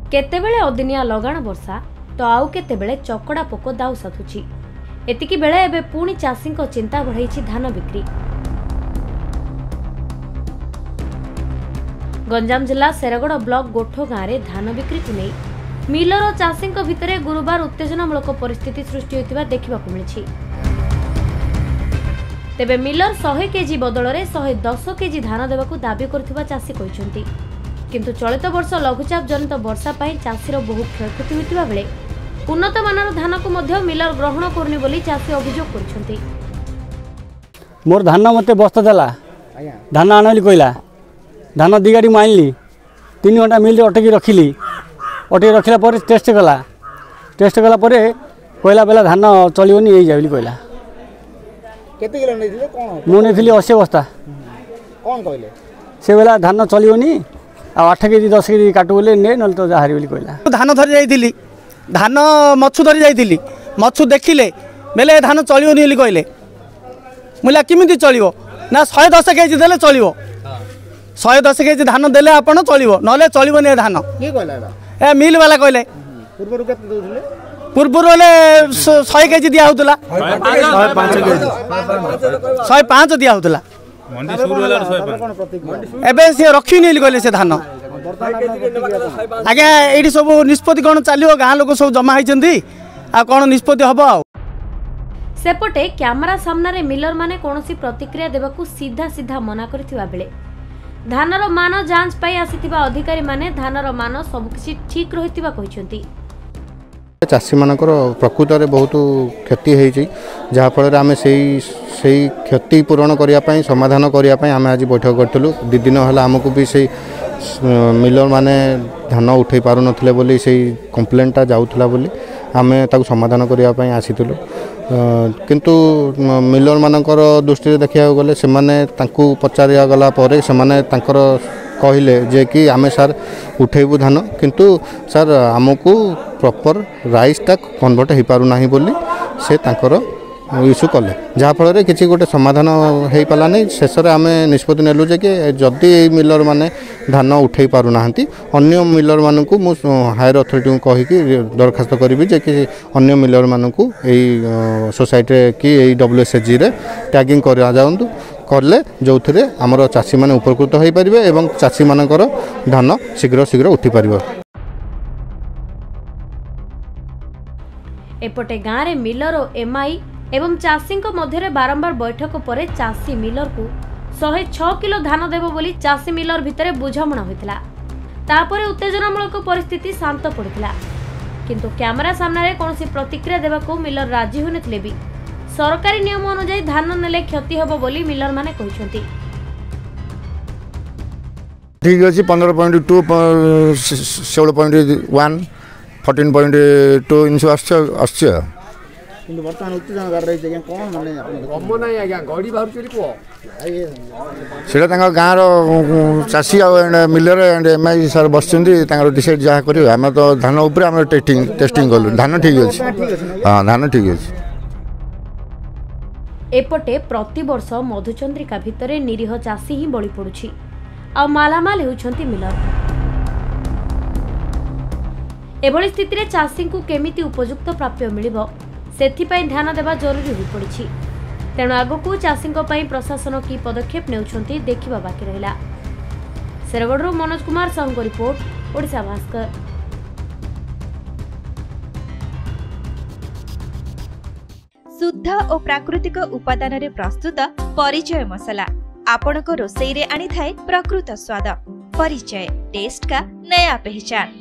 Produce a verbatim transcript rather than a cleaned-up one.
केतेबेले अदिनिया लगाण वर्षा तो आउ केतेबेले चकड़ा पोक दाउ साधुछि। एतिकी बेले एबे पुणी चाषी चिंता बढ़ाई धान बिक्री। गंजाम जिला शेरगड़ ब्लॉक गोठो गाँव में धान बिक्री को नहीं मिलर और चाषी भितर गुरुवार उत्तेजनामूलक परिस्थिति सृष्टि होता देखा मिली। तेबे मिलर सौ केजी बदल में सौ दस केजी धान देवाक दाबी करथिबा चाषी कहते, किंतु चलित वर्ष लघुचाप जनित वर्षा पाई चाषीर बहु क्षयक्षति होता बेले उन्नत मानर धान को मध्य मिलर ग्रहण करनी बोली चाषी अभियोग करछंती। मोर धान मते बस्ता देला धान आनली कहला धान दी गाड़ी मानली तीन घंटा मिल अटकी रखिली अटकी रखला पर टेस्ट कला टेस्ट कला पर कहला बेला धान चलियोनी यही जाबली कहला केते किलो नेथिले कोन मु नेथिली अस्सी बस्ता कोन कहले से बेला धान चलियोनी आ आठ केजी दस केजी काटू बोले ने नल तो हारी बोली कहला। धान धरी जाइथिली धान मछु धरी जाइथिली मछु देखिले बेले धान चलियोनी बोली कहले मुला किमिति चलिवो ना सौ दस केजी देले चलिवो सौ दस केजी धान देले आपण चलिवो नले चलिवो ने धान की कहला ए मिल वाला कहले पूर्वरु केते दोथिले पूर्वरु वाले सौ केजी दिया होतला सौ पाँच दिया होतला मंडी शुरू होला सौ पाँच एबे से रखी नहीं कहले से धान आगे एठी सब निष्पत्ति कोन चालियो गां लोक सब जमा होइचंदी आ कोन निष्पत्ति हबो आ सेपटे कैमरा सामना रे मिलर माने कोनोसी प्रतिक्रिया देबाकू सीधा सीधा मना करथिबा बेले धानर मान जांच पाई आसीथिबा अधिकारी माने धानर मान सब किछि ठीक रहितिबा कहिसंती। चाषी मानकर प्रकृत में बहुत क्षति होती जहाँफल आम से क्षति पूरण करने समाधान करने आम आज बैठक करूँ दी दिन है आमको भी से मिलर माने धान उठे पार नथिले बोली से कंप्लेनटा जाऊला बोली आम ताकू समाधान करने आसीलु किंतु मिलर मानकर दृष्टि देखा गले से पचारिया गला पर से कहले जे कि आम सार उठेबू धान किंतु सार आमको प्रॉपर राइस टा कन्वर्ट हो पारना बोली से तांकर इश्यू कले जहाँफल कि गोटे समाधान हो पाला नहीं शेष में आम निष्पत्ति नेलु जे कि जदि मिलर माने धान उठे पारना अन्य मिलर मानू मु हायर अथॉरिटी को कहीकि दरखास्त करी जे कि अन्य मिलर मानू यही सोसाइटी कि डब्ल्यू एस एच जी रे टैगिंग करा जाऊँ करले जो थे आमर चाषी मैंने उपकृत हो पारे एवं चाषी मानकर धान शीघ्र शीघ्र उठी पार। एपटे गाँव में मिलर और एमआई एवं चाषी मध्य बारंबार बैठक पर चाषी मिलर को सौ छह किलो धान देव बोली चाषी मिलर भितर बुझामणा होइतिला तापरे उत्तेजनामूलक परिस्थिति शांत पड़ितिला किंतु कैमरा सामने रे कोनोसी प्रतिक्रिया देबाको मिलर राजी होनथिले भी सरकारी नियम अनुसार धान नेले क्षति हबो बोली मिलर माने कहिसंती। ठीक अछि पंद्रह पॉइंट टू सोलह point one fourteen point two inch आछे किंतु वर्तमान उत्तेजना कर रही है कोन माने कम नाही आज्ञा गडी बाहर चली को सेटा तांगा गाँव रो चाषी आ मिलर एंड एमआई सर बसचंदी तांगा डिसाइड जहा करियो हम तो धान ऊपर हम टेस्टिंग टेस्टिंग करलु धान ठीक अछि हां धान ठीक अछि। एपटे प्रति वर्ष मधुचंद्रिका भितरे निरीह चाषी ही बळी पडुछि आ मालामाल हेउछंती मिलर। एभली स्थिति रे चाषी को केमिति उपयुक्त प्राप्य मिलिबो सेथिपाई ध्यान देवा जरूरी हो पड़ी तेणु आगकू चाषी प्रशासन की पदक्षेप नेउछंती देखिबा बाकी रहिला। शेरगढ़ मनोज कुमार साहू को रिपोर्ट ओडिशा भास्कर। शुद्ध और प्राकृतिक उपादान रे प्रस्तुत परिचय मसला आपण को रोसई रे आनी थाए प्रकृत स्वाद। परिचय टेस्ट का नया पहचान।